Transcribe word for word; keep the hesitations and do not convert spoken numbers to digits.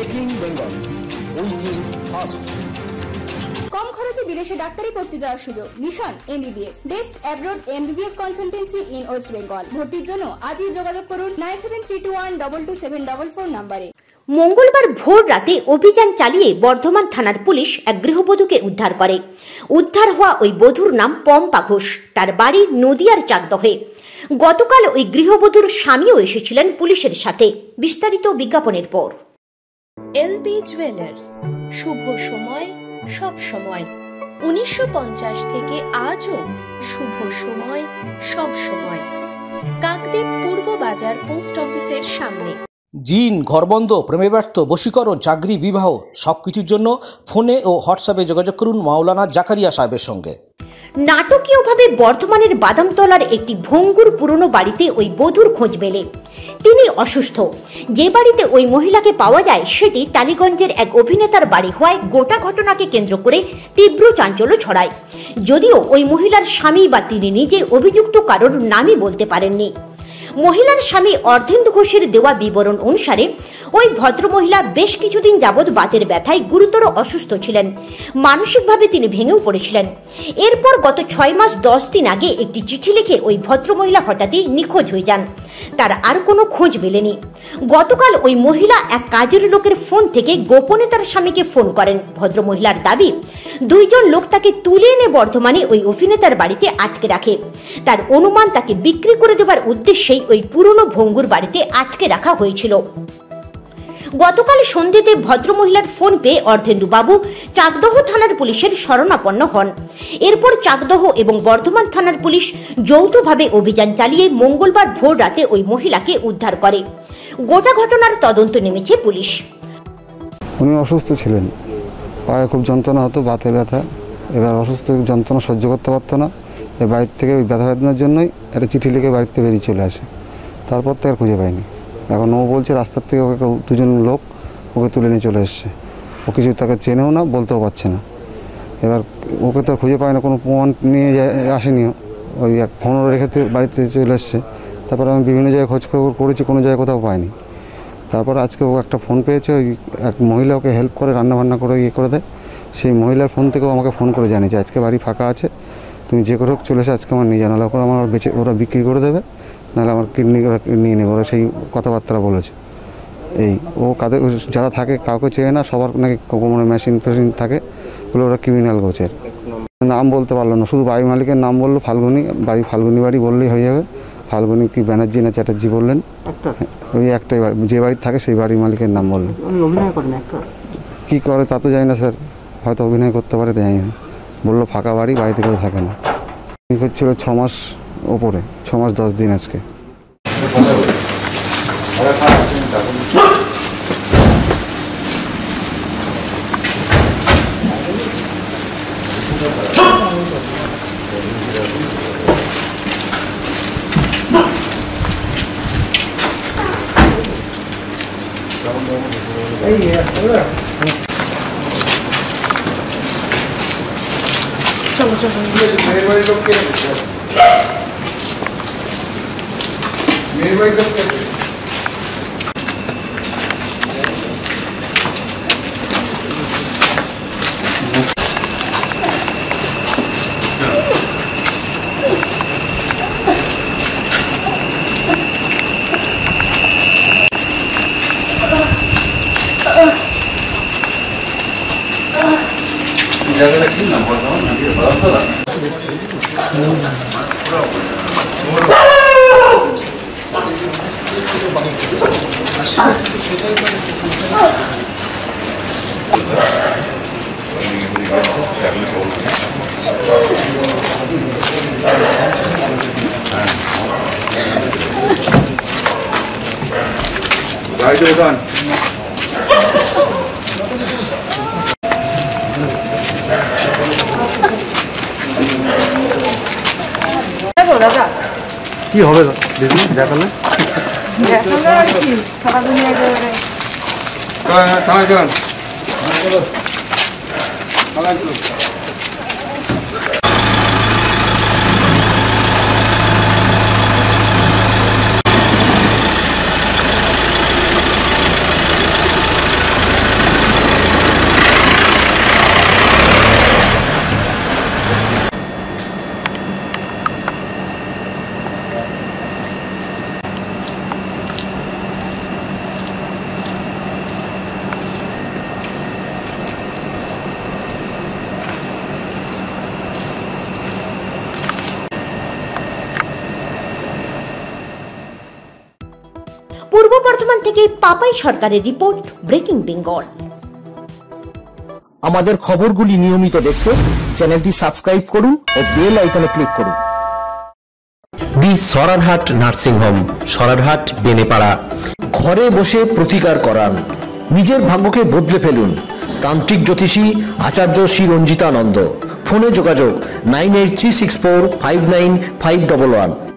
Making Bengal, we think first. কম খরচে বিদেশে ডাক্তারি পড়তে যাওয়ার সুযোগ। Mission MBBS, best abroad MBBS consultancy in West Bengal. ভর্তির জন্য আজই যোগাযোগ করুন nine seven three two one double two seven double four নাম্বারে। মঙ্গলবার ভোর রাতে অভিযান চালিয়ে বর্ধমান থানার পুলিশ এক গৃহবধূকে উদ্ধার করে। উদ্ধার হওয়া ওই বধূর নাম পম্পা ঘোষ, তার বাড়ি নদিয়ার চাকদহে। গতকাল ওই গৃহবধূর স্বামীও এসেছিলেন পুলিশের সাথে। বিস্তারিত বিজ্ঞাপনের পর। এলবি জুয়েলার্স, শুভ সময় সব সময়। উনিশশো পঞ্চাশ থেকে আজও শুভ সময় সব সময়। কাকদ্বীপ পূর্ব বাজার পোস্ট অফিসের সামনে। জিন, ঘরবন্ধ, প্রেমে ব্যর্থ, বশীকরণ, চাকরি, বিবাহ সবকিছুর জন্য ফোনে ও হোয়াটসঅ্যাপে যোগাযোগ করুন মাওলানা জাকারিয়া সাহেবের সঙ্গে। নাটকীয়ভাবে বর্ধমানের বাদামতলার একটি ভঙ্গুর পুরনো বাড়িতে ওই বধূর খোঁজ মেলে। তিনি অসুস্থ। যে বাড়িতে ওই মহিলাকে পাওয়া যায় সেটি টালিগঞ্জের এক অভিনেতার বাড়ি হওয়ায় গোটা ঘটনাকে কেন্দ্র করে তীব্র চাঞ্চল্য ছড়ায়। যদিও ওই মহিলার স্বামী বা তিনি নিজে অভিযুক্ত কারোর নামই বলতে পারেননি। মহিলার স্বামী অর্ধেন্দু ঘোষের দেওয়া বিবরণ অনুসারে ওই ভদ্রমহিলা বেশ কিছুদিন যাবৎ বাতের ব্যথায় গুরুতর অসুস্থ ছিলেন। মানসিকভাবে তিনি ভেঙেও পড়েছিলেন। এরপর গত ছয় মাস দশ দিন আগে একটি চিঠি লিখে ওই ভদ্রমহিলা হঠাৎই নিখোঁজ হয়ে যান। তার আর কোনো খোঁজ মেলেনি। গতকাল ওই মহিলা এক কাজের লোকের ফোন থেকে গোপনে তার স্বামীকে ফোন করেন। ভদ্রমহিলার দাবি, দুইজন লোক তাকে তুলে এনে বর্ধমানে ওই অভিনেতার বাড়িতে আটকে রাখে। তার অনুমান তাকে বিক্রি করে দেওয়ার উদ্দেশ্যেই ওই পুরনো ভঙ্গুর বাড়িতে আটকে রাখা হয়েছিল। গতকাল সন্ধ্যেতে ভদ্রমহিলার ফোন পেয়ে অর্ধেন্দু বাবু চাকদহ থানার পুলিশের শরণাপন্ন হন। এরপর চাকদহ এবং বর্ধমান থানার পুলিশ যৌথভাবে অভিযান চালিয়ে মঙ্গলবার ভোর রাতে ওই মহিলাকে উদ্ধার করে। গোটা ঘটনার তদন্ত নেমেছে পুলিশ। উনি অসুস্থ ছিলেন, পায়ে খুব যন্ত্রণা হতো, বাতের ব্যথা। এবার অসুস্থ, যন্ত্রণা সহ্য করতে পারতো না। এই বাড়ির থেকে ওই ব্যথা বেদনার জন্যই একটা চিঠি লিখে বাড়িতে বেরিয়ে চলে আসে। তারপর তো আর খুঁজে পায়নি। এখন ও বলছে রাস্তার থেকে ওকে দুজন লোক ওকে তুলে নিয়ে চলে এসছে। ও কিছু তাকে চেনেও না, বলতেও পারছে না। এবার ওকে তো খুঁজে পায় না, কোনো প্রমাণ নিয়ে আসেনিও। ওই এক ফোনও রেখে বাড়িতে চলে এসছে। তারপর আমি বিভিন্ন জায়গায় খোঁজ খবর করেছি, কোনো জায়গায় কোথাও পাইনি। তারপর আজকে ও একটা ফোন পেয়েছে, ওই এক মহিলা ওকে হেল্প করে, রান্নাবান্না করে ইয়ে করে দেয়। সেই মহিলার ফোন থেকেও আমাকে ফোন করে জানিয়েছে আজকে বাড়ি ফাঁকা আছে, তুমি যে করে হোক চলে এসে আজকে আমার নিয়ে জানালে ওরা আমার বেঁচে ওরা বিক্রি করে দেবে, নাহলে আমার কিডনি ওরা নিয়ে নেবে। ওরা সেই কথাবার্তা বলেছে। এই ও কাদের যারা থাকে কাউকে চেয়ে না, সবার নাকি কোমরে মেশিন ফেশিন থাকে বলে ওরা ক্রিমিনাল গোছের। নাম বলতে পারলো না, শুধু বাড়ির মালিকের নাম বললো ফাল্গুনি। বাড়ি ফাল্গুনি বাড়ি বললেই হয়ে যাবে। ফাল্গুনি কি ব্যানার্জি না চ্যাটার্জি বললেন, ওই একটাই বাড়ি, যে বাড়ি থাকে সেই বাড়ির মালিকের নাম বললেন। কী করে তা তো জানি না স্যার, হয়তো অভিনয় করতে পারে, তো জানি না। বললো ফাঁকা বাড়ি, বাড়িতে কেউ থাকে না। হচ্ছিল ছ মাস ওপরে, ছ মাস দশ দিন আজকে। চলো চলো মেয়ের বাড়ির লোক কে মেয়ের বাড়ির লোক কে জায়গাটা কি নাম বর্তমান নাকি বাদামতলা? গাড়িতে ওঠান। দাদা কি হবে দিদি দেখালে দেখালে আর কি সারা দুনিয়া একেবারে হ্যাঁ থানা যান চলো থানা চলো বর্ধমান থেকে পাপাই সরকারের রিপোর্ট, ব্রেকিং বেঙ্গল। আমাদের খবরগুলি নিয়মিত দেখতে চ্যানেলটি সাবস্ক্রাইব করুন ও বেল আইকনে ক্লিক করুন। The Sorarhat nursing home, Sorarhat Benepara. ঘরে বসে প্রতিকার করান, নিজের ভাগ্যকে বদলে ফেলুন। তান্ত্রিক জ্যোতিষী আচার্য শ্রী রঞ্জিতানন্দ। ফোনে যোগাযোগ nine eight three six four five nine five double one.